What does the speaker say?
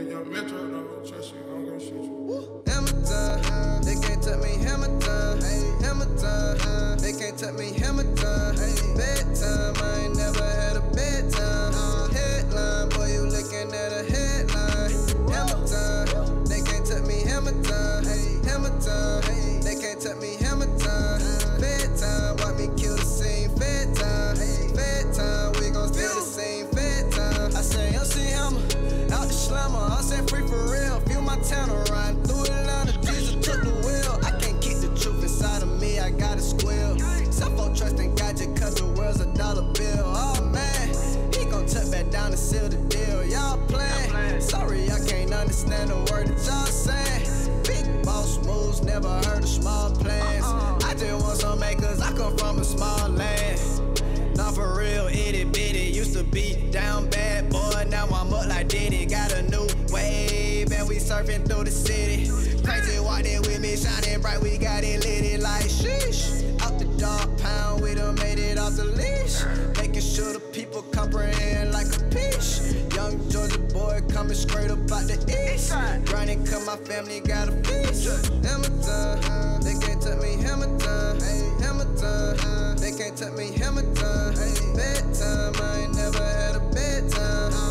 Young Metro, no, trust you, I'm gonna shoot you. Hammer time, they can't touch me, hammer time. Hammer time, they can't touch me, hammer time. Bedtime, I ain't never had a bedtime. Headline, boy, you looking at a headline. Hammer time, they can't touch me, hammer time. Hammer time, they can't touch me, hammer time. Bedtime, watch me kill the scene. Fed time, we gon' steal the scene. Fed time, I say MC Hammer, out the slammer. I say free for real, feel my town around through Atlanta. Jesus took the wheel. I can't keep the truth inside of me, I gotta squeal. Self-on trust and gadget, cause the world's a dollar bill. Oh man, he gon' tuck back down and seal the deal. Y'all playing, sorry I can't understand the word that y'all saying. Big boss moves, never heard of small plans. I just want some acres, I come from a small land. Not for real, itty bitty, used to be down bad, boy, now I'm up like Diddy. Got a new wave, and we surfing through the city. Crazy walking with me, shining bright, we got it lit like sheesh. Out the dog pound, we done made it off the leash. Making sure the people comprehend like a peach. Young Georgia boy coming straight up out the east. Grinding cause my family got a feast. Hammer time, they can't touch me, hammer time. Hammer time, they can't touch me, hammer time. Bedtime, I ain't never had a bedtime.